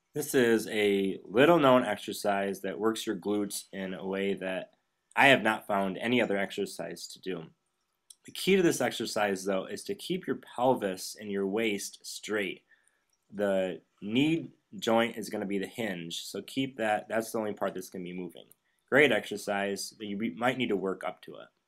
This is a little known exercise that works your glutes in a way that I have not found any other exercise to do. The key to this exercise, though, is to keep your pelvis and your waist straight. The knee joint is going to be the hinge, so keep that. That's the only part that's going to be moving. Great exercise, but you might need to work up to it.